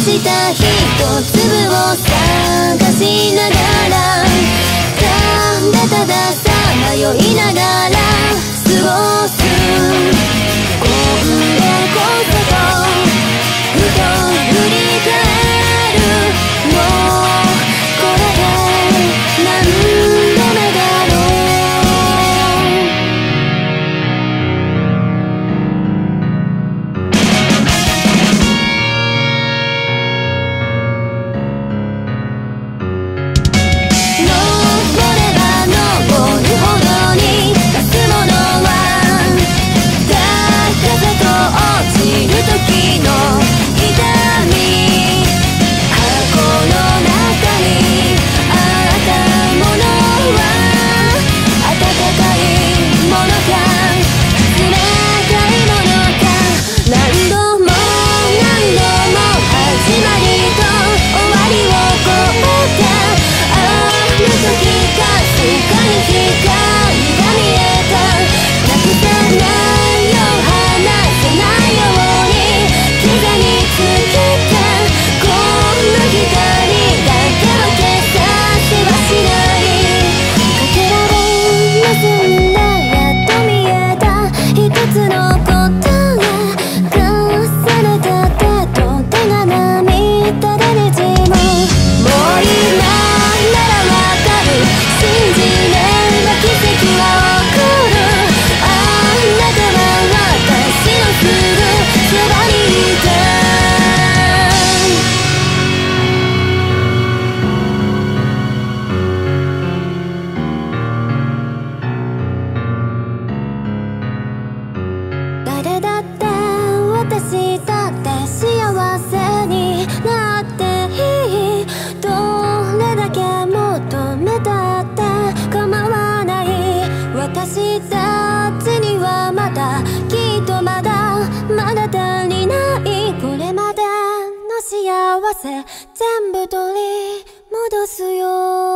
した一粒を探しながら、ただたださまよいながら過ごす。今度こそとふと振り返る。もうこれで何度目だろ登れば登るほどに増すものは、風と落ちる時の痛み。箱の中にあったものは温かいものか冷たいものか、何度も何度も始まりと終わりをこったあの時かすかに光が見えた。なくさないよ離せないように刻みつけたこの光だけは消させはしない。かけらを結んだやっと見えた一つのことが重ねた手と手が涙でにじむ。もう今ならわかる。信じれば奇跡は起こる。あなたは私のすぐそばにいた。誰だって私だって幸せになっていい。どれだけ求めたって構わない。私たちにはまだきっとまだ足りない。これまでの幸せ全部取り戻すよ。